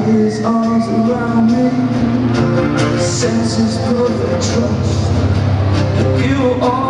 his arms around me, senses perfect trust. You are